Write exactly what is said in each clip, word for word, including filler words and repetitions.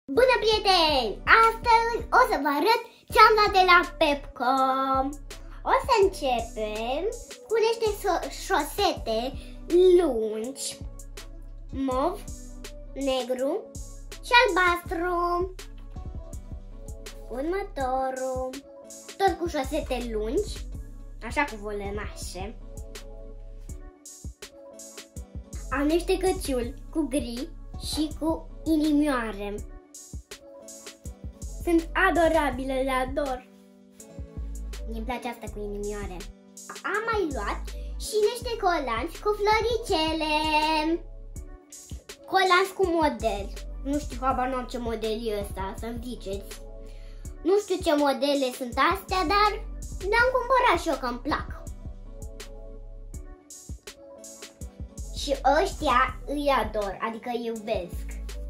Bună, prieteni! Astăzi o să vă arăt ce am luat de la Pepco. O să începem cu niște șosete lungi, mov, negru și albastru. Următorul, tot cu șosete lungi, așa cu volănașe. Am niște căciuli cu gri și cu inimioare. Sunt adorabile, le ador. Mi-mi place asta cu inimioare. Am mai luat și niște colanți cu floricele. Colanți cu model. Nu știu, habar n-am ce model e ăsta, să-mi ziceți. Nu știu ce modele sunt astea, dar le-am cumpărat și eu că îmi plac. Și ăștia îi ador, adică îi iubesc.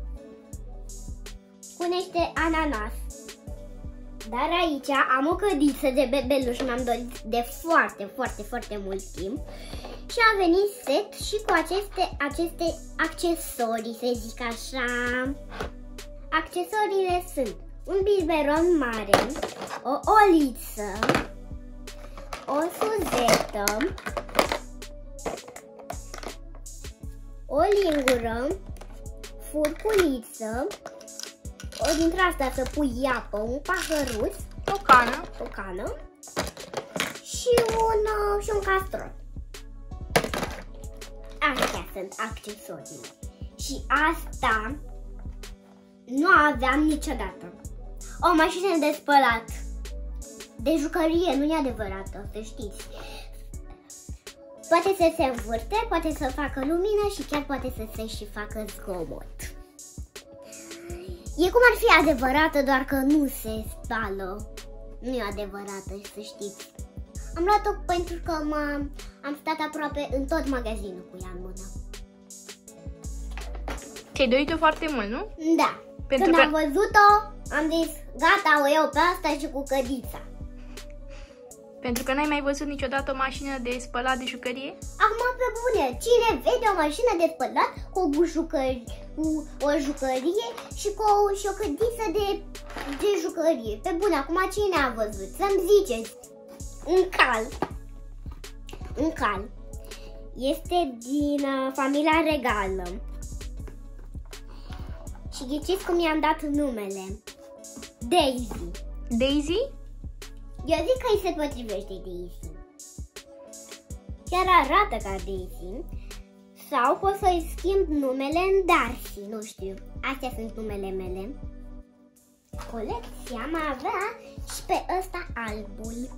Cu niște ananas. Dar aici am o cădiță de bebeluș, mi-am dorit de foarte, foarte, foarte mult timp. Și a venit set și cu aceste, aceste accesorii, să zic așa. Accesoriile sunt un biberon mare, o oliță, o suzetă, o lingură, furculiță, o dintre astea să pui apă, un pahăruț, o cană, o cană și un, uh, și un castron. Astea sunt accesoriile. Și asta nu aveam niciodată. O mașină de spălat. De jucărie, nu e adevărată, să știți. Poate să se învârte, poate să facă lumină și chiar poate să se și facă zgomot. E cum ar fi adevărată, doar că nu se spală. Nu e adevărată, să știți. Am luat-o pentru că am stat aproape în tot magazinul cu ea în mână. Ți-ai dorit-o foarte mult, nu? Da. Pentru Când că... am văzut-o, am zis, gata, o iau pe asta și cu cădița. Pentru că n-ai mai văzut niciodată o mașină de spălat de jucărie? Acum, pe bune, cine vede o mașină de spălat cu o, jucărie, cu o jucărie și cu o, și o cădiță de, de jucărie? Pe bune, acum cine a văzut? Să-mi ziceți. Un cal. Un cal. Este din uh, familia Regală. Și ghiciți cum i-am dat numele. Daisy. Daisy? Eu zic că îi se potrivește Daisy. Chiar arată ca Daisy. Sau pot să-i schimb numele în Darcy, nu știu. Astea sunt numele mele. Colecția mai avea și pe ăsta albul.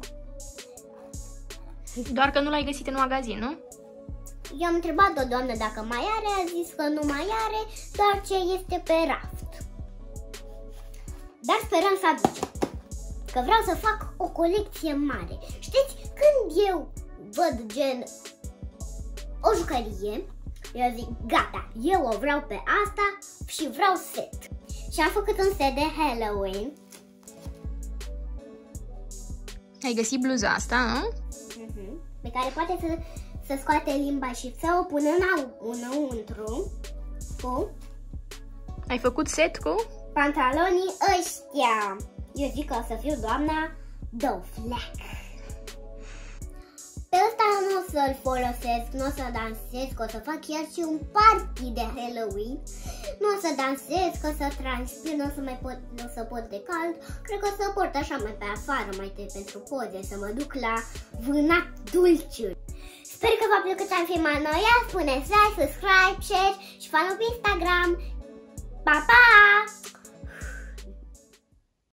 Doar că nu l-ai găsit în magazin, nu? Eu am întrebat o doamnă dacă mai are, a zis că nu mai are, doar ce este pe raft. Dar sperăm să aduce. Că vreau să fac o colecție mare. Știți, când eu văd gen o jucărie, eu zic, gata, eu o vreau pe asta și vreau set. Și am făcut un set de Halloween. Ai găsit bluza asta, nu? Uh-huh. Pe care poate să, să scoate limba și să o pună înăuntru cu... Ai făcut set cu? Pantalonii ăștia. Eu zic că o să fiu doamna Dovleac. Pe ăsta nu o să-l folosesc, nu o să dansez, că o să fac chiar și un party de Halloween. Nu o să dansez, că o să transpir, nu o să mai pot, nu o să pot de cald. Cred că o să port așa mai pe afară, mai te pentru poze, să mă duc la vânat dulciuri. Sper că v-a plăcut am filmat noi. Spuneți like, subscribe, share și follow pe Instagram. Pa, pa!